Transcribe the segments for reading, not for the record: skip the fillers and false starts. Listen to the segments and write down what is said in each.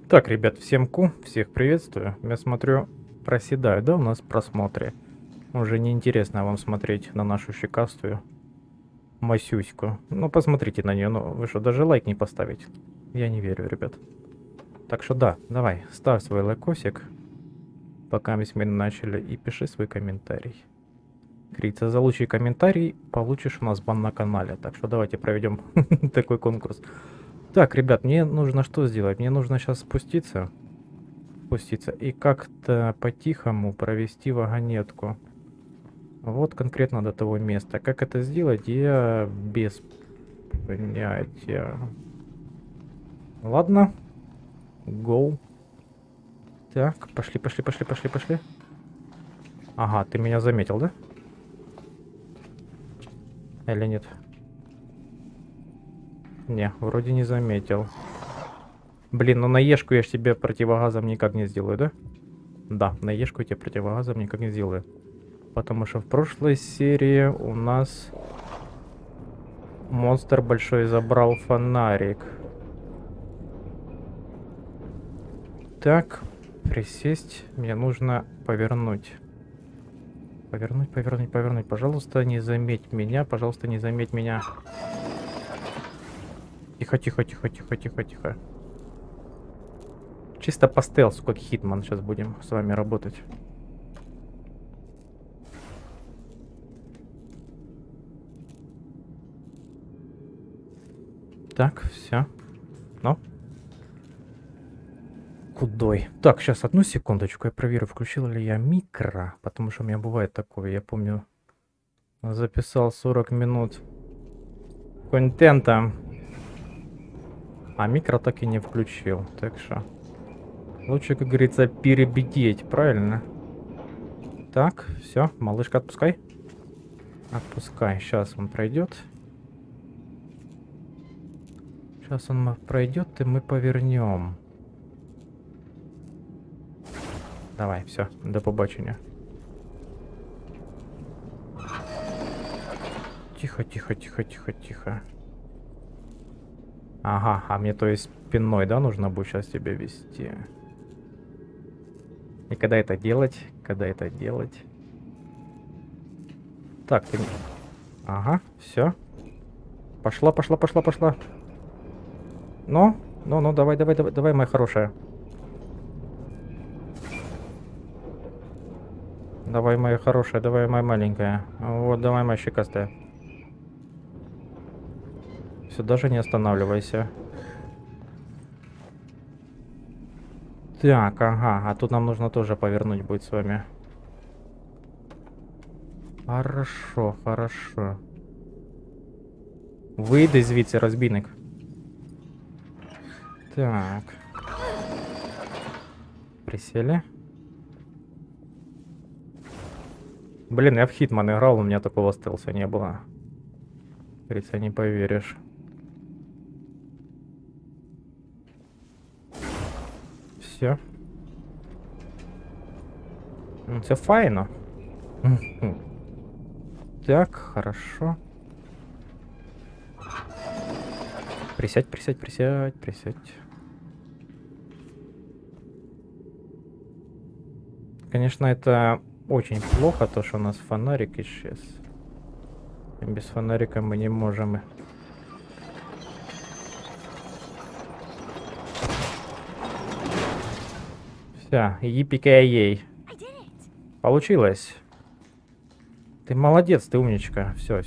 Так, ребят, всем всех приветствую. Я смотрю, проседаю, да, у нас просмотры. Уже неинтересно вам смотреть на нашу щекастую Масюську. Ну, посмотрите на нее, ну, вы что, даже лайк не поставить? Я не верю, ребят. Так что да, давай, ставь свой лайкосик, пока мы начали, и пиши свой комментарий. Говорится, за лучший комментарий получишь у нас бан на канале. Так что давайте проведем такой конкурс. Так, ребят, мне нужно что сделать? Мне нужно сейчас спуститься и как-то по-тихому провести вагонетку. Вот конкретно до того места. Как это сделать, я без понятия. Ладно. Go. Так, пошли. Ага, ты меня заметил, да? Или нет? Не, вроде не заметил. Блин, ну на Ешку я ж тебе противогазом никак не сделаю, да? Да, на Ешку я тебе противогазом никак не сделаю. Потому что в прошлой серии у нас монстр большой забрал фонарик. Так, присесть. Мне нужно повернуть. Повернуть. Пожалуйста, не заметь меня. Пожалуйста, не заметь меня. Тихо. Чисто по стелсу, как Хитман. Сейчас будем с вами работать. Так, все. Ну. Худой. Так, сейчас одну секундочку. Я проверю, включил ли я микро. Потому что у меня бывает такое. Я помню, записал 40 минут контента. А микро так и не включил. Так что лучше, как говорится, перебдеть, правильно? Так, все, малышка, отпускай. Отпускай. Сейчас он пройдет. Сейчас он пройдет, и мы повернем. Давай, все, до побачення. Тихо. Ага, а мне то есть спиной, да, нужно будет сейчас тебя вести? И когда это делать? Так, ты... Ага, все. Пошла. Ну, давай, моя хорошая. Давай, моя хорошая, давай, моя маленькая. Вот, давай, моя щекастая. Все, даже не останавливайся. Так, ага, а тут нам нужно тоже повернуть будет с вами. Хорошо. Вийди звідси, розбійник. Так. Присели. Блин, я в Хитман играл, у меня такого стелса не было. Говорится, не поверишь. Все. Все файно. Так, хорошо. Присядь. Конечно, это очень плохо, то, что у нас фонарик исчез. Без фонарика мы не можем. Все, ей. Получилось. Ты молодец, ты умничка. Все.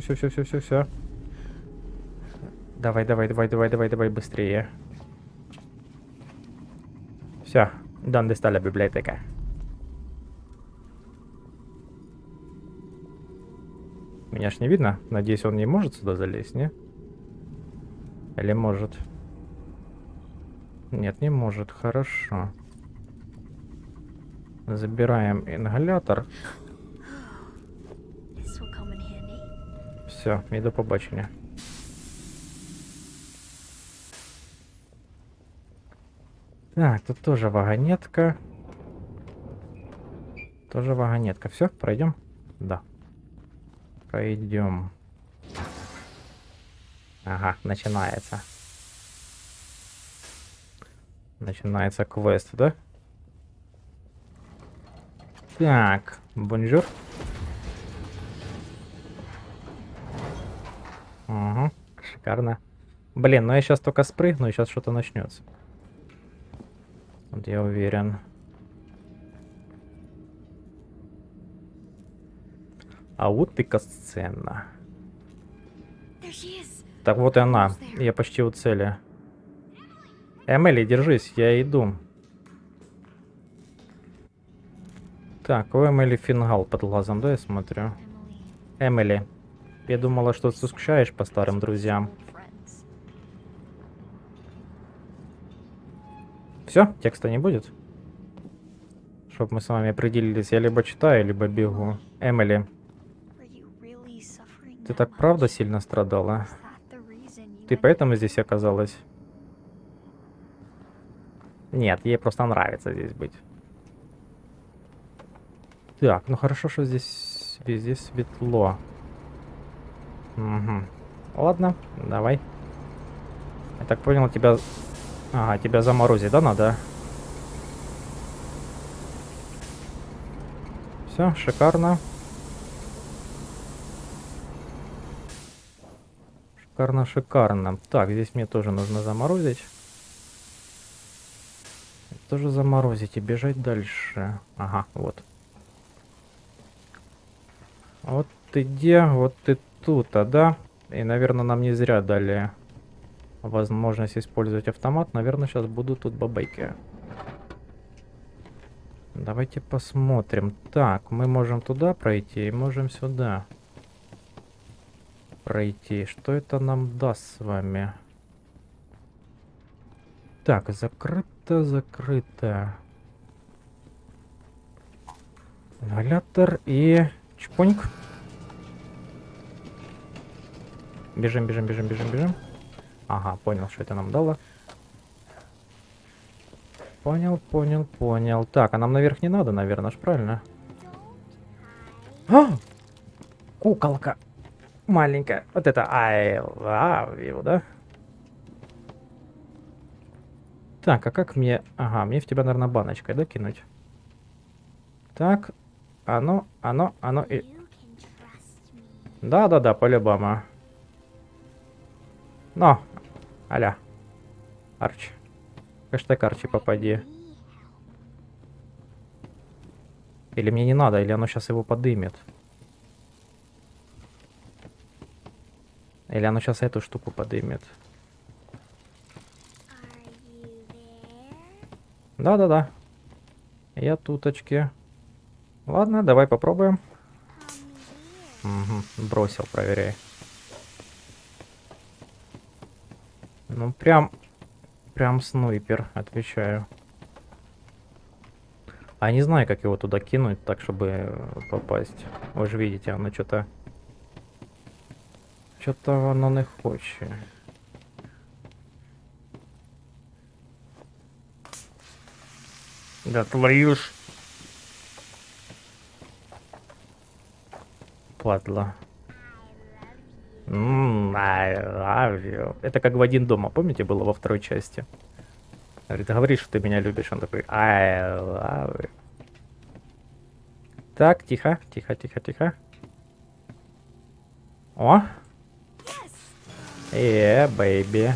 Давай, быстрее. Все, ¿dónde está la biblioteca? Меня ж не видно. Надеюсь, он не может сюда залезть, не? Или может? Нет, не может. Хорошо. Забираем ингалятор. Все, и до побачення. Так, тут тоже вагонетка. Все, пройдем? Да. Пройдем. Ага, начинается. Начинается квест, да? Так, бонжур. Угу, шикарно. Блин, ну я сейчас только спрыгну, и сейчас что-то начнется. Вот я уверен. А вот и касцена. Так вот и она. Я почти у цели. Эмили, держись, я иду. Так, у Эмили фингал под глазом, да, я смотрю? Эмили, я думала, что ты скучаешь по старым друзьям. Все, текста не будет? Чтоб мы с вами определились, я либо читаю, либо бегу. Эмили, ты так правда сильно страдала? Ты поэтому здесь оказалась? Нет, ей просто нравится здесь быть. Так, ну хорошо, что здесь везде светло. Угу. Ладно, давай. Я так понял, тебя... Ага, тебя заморозить, да, надо? Все, шикарно. Шикарно, шикарно. Так, здесь мне тоже нужно заморозить. Тоже заморозить и бежать дальше. Ага, вот. Вот ты где? Вот ты тут, а да? И, наверное, нам не зря дали возможность использовать автомат. Наверное, сейчас будут тут бабайки. Давайте посмотрим. Так, мы можем туда пройти и можем сюда пройти. Что это нам даст с вами? Так, закрыто, закрыто. Ингалятор и чпоньк. Бежим, бежим, бежим, бежим, бежим. Ага, понял, что это нам дало. Понял, понял, понял. Так, а нам наверх не надо, наверное, ж правильно? А! Куколка. Маленькая. Вот это I love you, да? Так, а как мне... Ага, мне в тебя, наверное, баночкой, да, кинуть? Так, оно и... Да-да-да, по-любому. Но, аля. Арчи. Хэштег Арчи попади. Или мне не надо, или оно сейчас его подымет. Или оно сейчас эту штуку подымет. Да-да-да. Я туточки. Ладно, давай попробуем. Угу, бросил, проверяй. Ну, прям снайпер, отвечаю. А не знаю, как его туда кинуть, так, чтобы попасть. Вы же видите, оно что-то... Что-то оно не хочет. Да твою ж... Падла. I love you. Это как в «Один дома», помните, было во второй части? Говорит, говори, что ты меня любишь. Он такой, I love you. Так, тихо, тихо, тихо, тихо. О! Бэйби.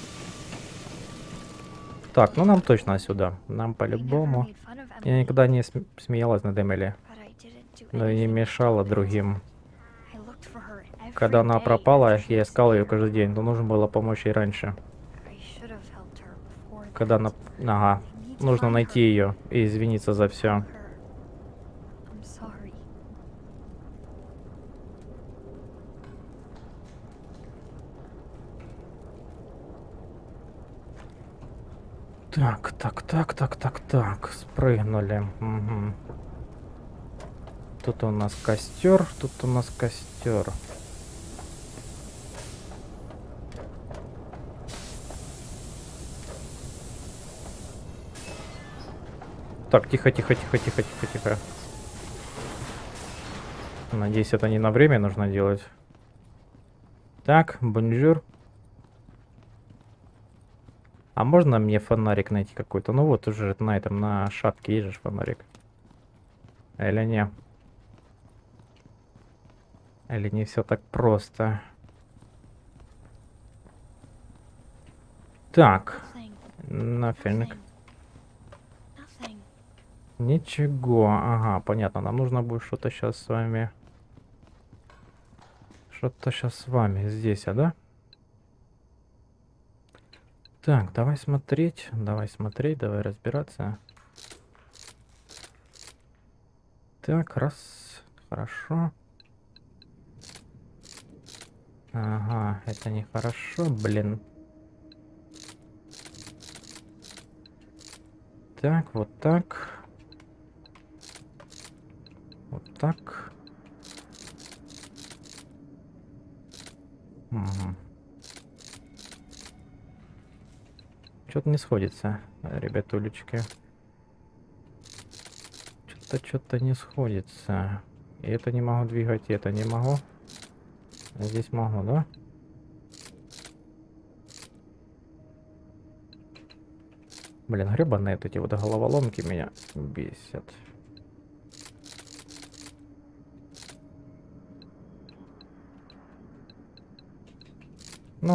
Так, ну нам точно сюда. Нам по-любому. Я никогда не смеялась над Эмили. Но и не мешала другим. Когда она пропала, я искал ее каждый день, но нужно было помочь ей раньше. Когда она... Ага. Нужно найти ее и извиниться за все. Так. Спрыгнули. Угу. Тут у нас костер, тут у нас костер. Так, тихо. Надеюсь, это не на время нужно делать. Так, бонжур. А можно мне фонарик найти какой-то? Ну вот уже на этом, на шапке есть же фонарик. Или не? Или не все так просто? Так. Нафиг. Ничего. Ага, понятно. Нам нужно будет что-то сейчас с вами... Что-то сейчас с вами здесь, да? Так, давай смотреть, давай разбираться. Так, раз, хорошо. Ага, это нехорошо, блин. Так, вот так. Вот так. Угу. Что-то не сходится, ребятулечки. Что-то не сходится. И это не могу двигать, и это не могу. А здесь могу, да? Блин, гребаные эти вот головоломки меня бесят. Ну.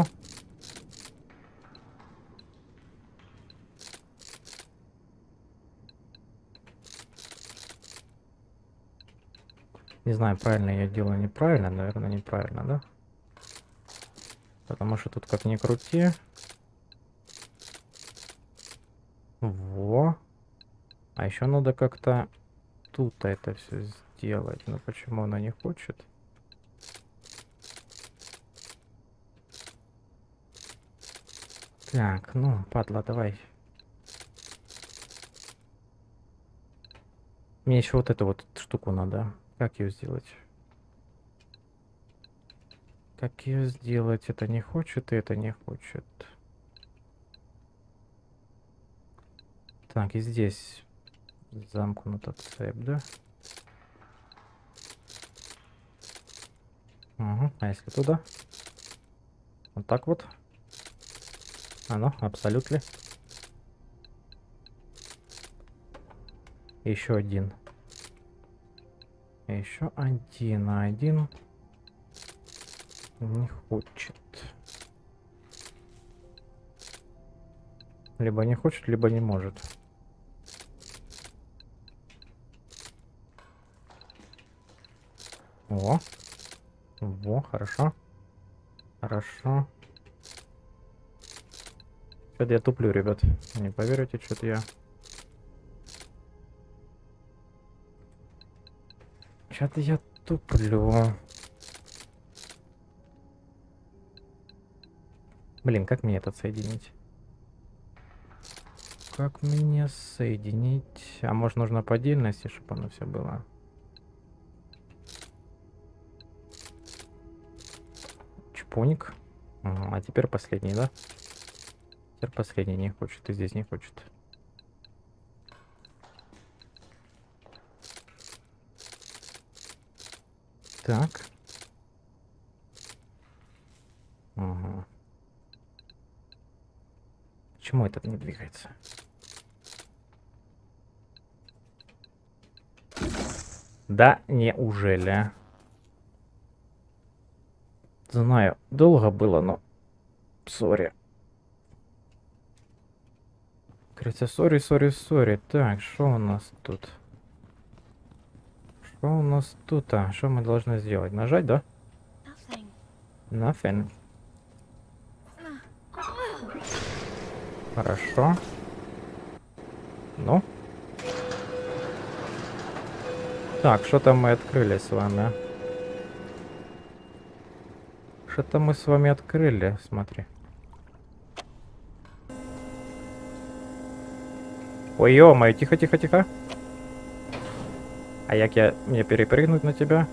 Не знаю, правильно я делаю, неправильно. Наверное, неправильно, да? Потому что тут как ни крути. Во. А еще надо как-то тут это все сделать. Но почему она не хочет? Так, ну, падла, давай. Мне еще вот эту вот штуку надо. Как ее сделать? Как ее сделать? Это не хочет, и это не хочет. Так, и здесь замкнута цепь, да? Угу. А если туда? Вот так вот. А ну, абсолютно. Еще один. Еще один. А один не хочет. Либо не хочет, либо не может. О. Во, хорошо. Хорошо. Что-то я туплю, ребят. Не поверите, что-то я... Что-то я туплю. Блин, как мне это соединить? Как мне соединить? А может нужно по отдельности, чтобы оно все было? Чпоник. А теперь последний, да? Теперь последний не хочет, и здесь не хочет. Так. Ага. Почему этот не двигается? Да, неужели? Знаю, долго было, но... Сори. Говорится, сори. Так, что у нас тут? Что у нас тут? А, что мы должны сделать? Нажать, да? Nothing. Хорошо. Ну. Так, что-то мы открыли с вами. Что-то мы с вами открыли, смотри. Ой, ё-моё, тихо. А як мне перепрыгнуть на тебя?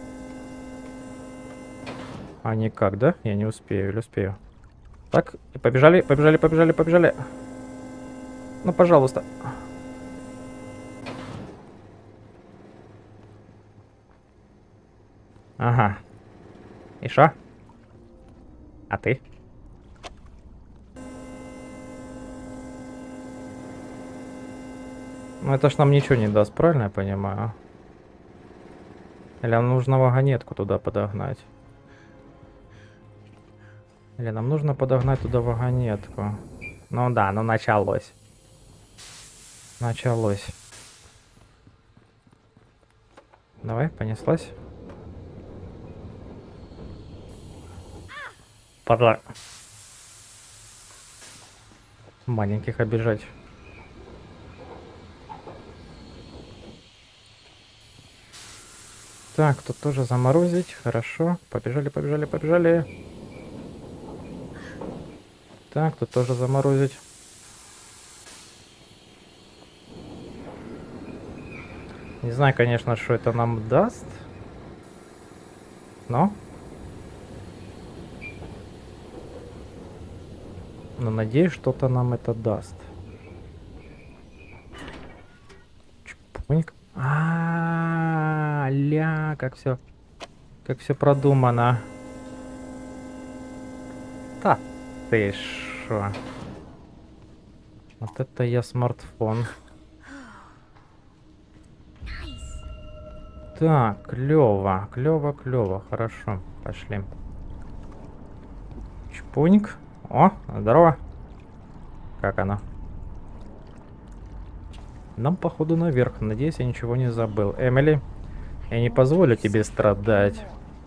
А никак, да? Я не успею или успею? Так, и побежали. Ну, пожалуйста. Ага. И шо? А ты? Ну это ж нам ничего не даст, правильно я понимаю? Или нам нужно вагонетку туда подогнать? Или нам нужно подогнать туда вагонетку? Ну да, ну началось. Началось. Давай, понеслась. Пора маленьких обижать. Так, тут тоже заморозить. Хорошо. Побежали, побежали, побежали. Так, тут тоже заморозить. Не знаю, конечно, что это нам даст. Но надеюсь, что-то нам это даст. Чпуньк. Ля, как все продумано. Да, ты шо? Вот это я смартфон. Так, клево, клево, клево, хорошо, пошли. Чпуньк. О, здорово. Как она? Нам, походу, наверх. Надеюсь, я ничего не забыл. Эмили, я не позволю тебе страдать.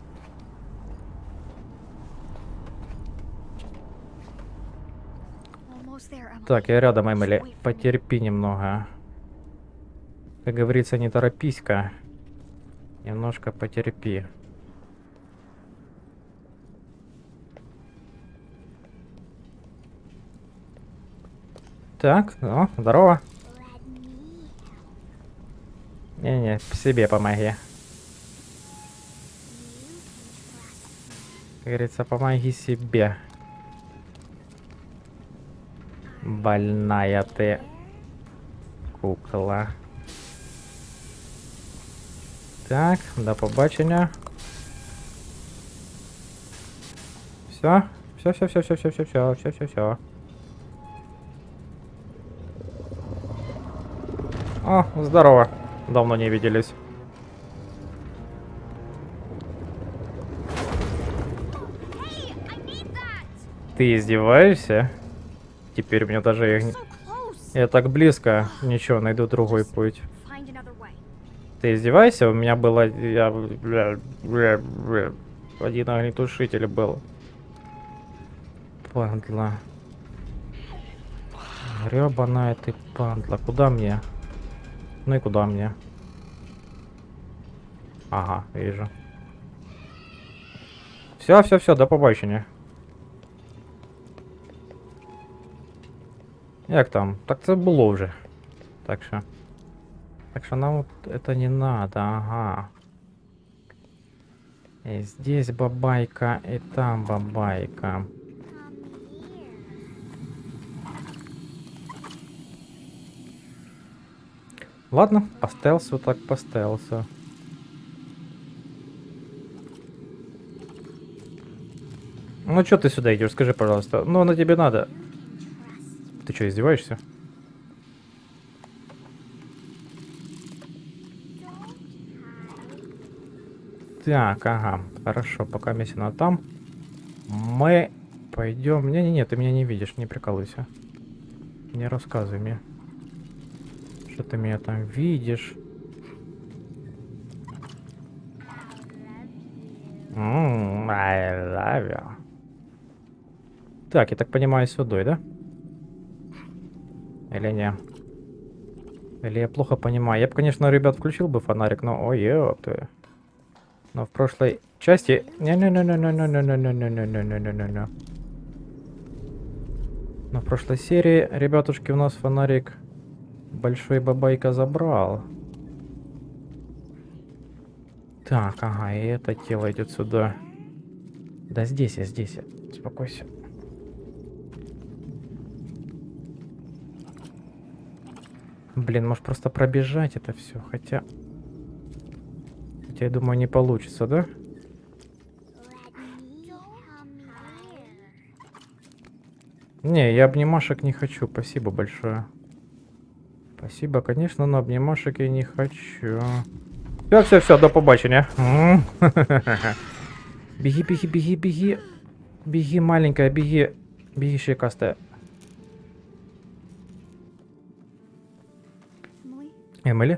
Так, я рядом, Эмили. Потерпи немного. Как говорится, не торопись-ка. Немножко потерпи. Так, о, здорово. Не-не, себе помоги. Как говорится, помоги себе. Больная ты кукла. Так, до побачення. Все, все. О, здорово. Давно не виделись. Ты издеваешься? Теперь мне даже их... Я так близко. Ничего, найду другой путь. Ты издеваешься? У меня было... Один огнетушитель был. Падла. Гребаная ты падла. Куда мне? Ну и куда мне? Ага, вижу. Все, до побачення. Як там? Так це було вже. Так що нам вот это не надо, ага. И здесь бабайка, и там бабайка. Ладно, по стелсу так по стелсу. Ну что ты сюда идешь, скажи, пожалуйста. Ну, на тебе надо. Ты что, издеваешься? Так, ага, хорошо, пока Мессина там. Мы пойдем. Не-не-не, ты меня не видишь, не прикалывайся. Не рассказывай мне. Что ты меня там видишь? I love you. Так, я так понимаю, сюда, да? Или не? Или я плохо понимаю? Я бы, конечно, ребят, включил бы фонарик, но... Ой, ёпты. Но в прошлой части... Не-не-не-не-не-не-не-не-не-не-не-не-не-не-не. Но в прошлой серии, ребятушки, у нас фонарик большой бабайка забрал. Так, ага, и это тело идет сюда. Да здесь я. Успокойся. Блин, может просто пробежать это все, хотя я думаю, не получится, да? Не, я обнимашек не хочу, спасибо большое. Спасибо, конечно, но обнимашек я не хочу. Все, до побачення. Беги, беги, беги, беги. Беги, маленькая, беги. Беги, щекастая. Эмили?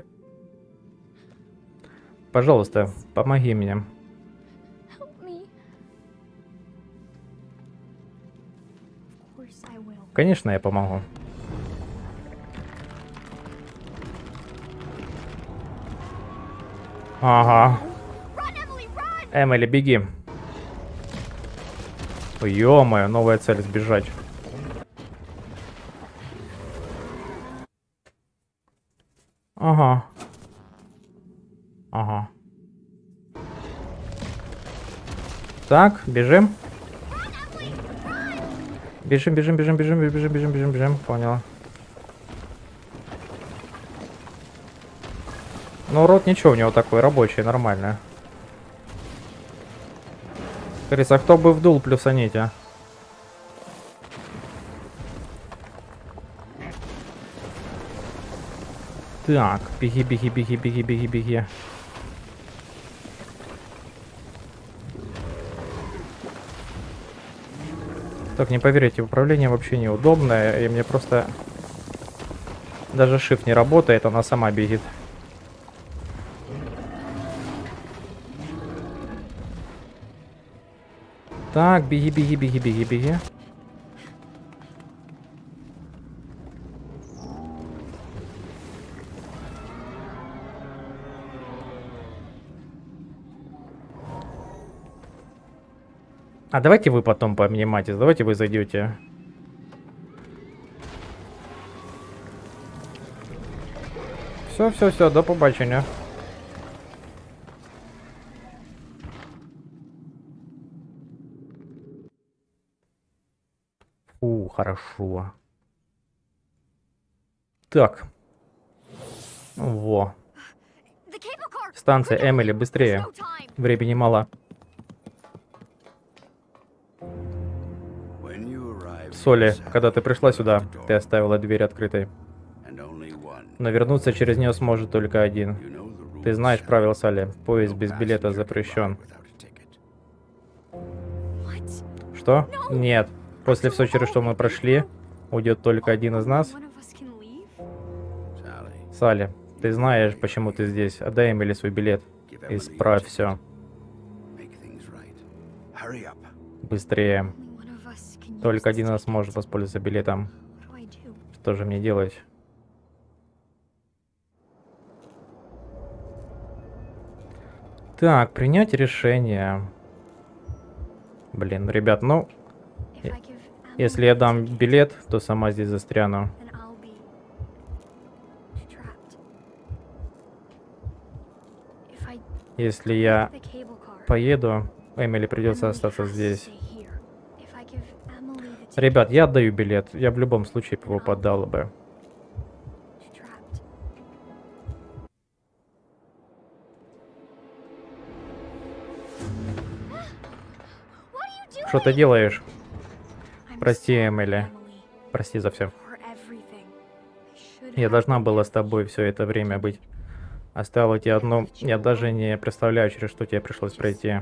Пожалуйста, помоги мне. Конечно, я помогу. Ага. Эмили, беги. Ё-моё, новая цель — сбежать. Ага. Ага. Так, бежим. Бежим, бежим, бежим, бежим, бежим, бежим, бежим, бежим. Поняла. Ну, рот ничего у него такой рабочий, нормально. Говорится, а кто бы вдул, плюсаните. Так, беги, беги, беги, беги, беги, беги. Так, не поверите, управление вообще неудобное, и мне просто... Даже shift не работает, она сама бегит. Так, беги, беги, беги, беги, беги. А давайте вы потом пообнимайтесь, давайте вы зайдете. Все, до побачення. Фу, хорошо. Так. Во. Станция, Эмили, быстрее. Времени мало. Соли, когда ты пришла сюда, ты оставила дверь открытой. Но вернуться через нее сможет только один. Ты знаешь правила, Салли. Поезд без билета запрещен. Что? Нет. После всего, через что мы прошли, уйдет только один из нас. Салли, ты знаешь, почему ты здесь. Отдай Эмили свой билет. Исправь все. Быстрее. Только один из нас может воспользоваться билетом. Что же мне делать? Так, принять решение. Блин, ребят, ну... Если я дам билет, то сама здесь застряну. Если я поеду, Эмили придется остаться здесь. Ребят, я отдаю билет. Я в любом случае его поддал бы. Что ты делаешь? Прости, Эмили. Прости за все. Я должна была с тобой все это время быть. Оставила тебя одну. Я даже не представляю, через что тебе пришлось пройти.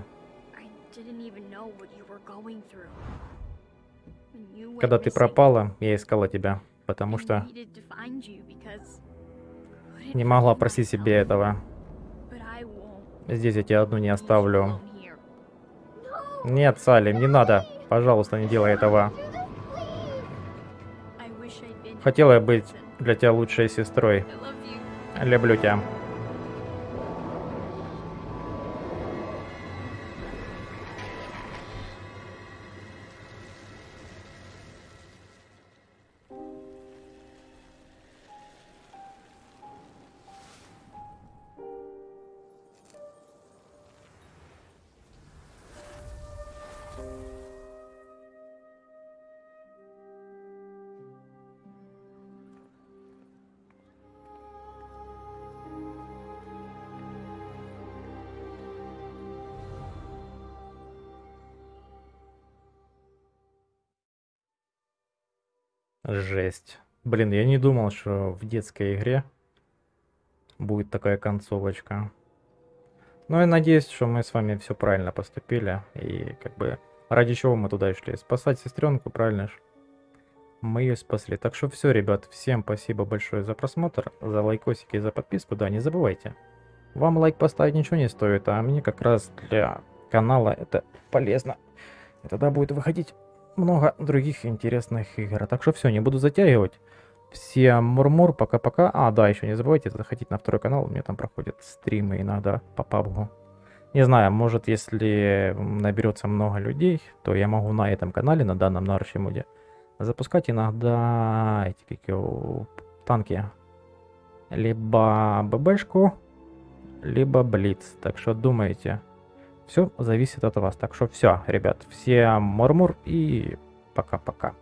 Когда ты пропала, я искала тебя, потому что не могла простить себе этого. Здесь я тебя одну не оставлю. Нет, Салли, не надо. Пожалуйста, не делай этого. Хотела я быть для тебя лучшей сестрой. Люблю тебя. Жесть. Блин, я не думал, что в детской игре будет такая концовочка. Но я надеюсь, что мы с вами все правильно поступили. И как бы ради чего мы туда и шли? Спасать сестренку, правильно ж? Мы ее спасли. Так что все, ребят, всем спасибо большое за просмотр, за лайкосики и за подписку. Да, не забывайте. Вам лайк поставить ничего не стоит, а мне как раз для канала это полезно. И тогда будет выходить много других интересных игр. Так что все, не буду затягивать. Всем мур-мур, пока-пока. А, да, еще не забывайте заходить на второй канал. У меня там проходят стримы иногда по PUBG. Не знаю, может, если наберется много людей, то я могу на этом канале, на данном, на Арчимуде, запускать иногда эти какие танки. Либо ББшку, либо Блиц. Так что думайте. Все зависит от вас. Так что все, ребят, всем мур-мур и пока-пока.